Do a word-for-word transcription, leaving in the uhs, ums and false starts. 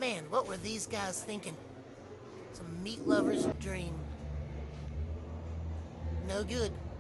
Man, what were these guys thinking? Some meat lover's dream. No good.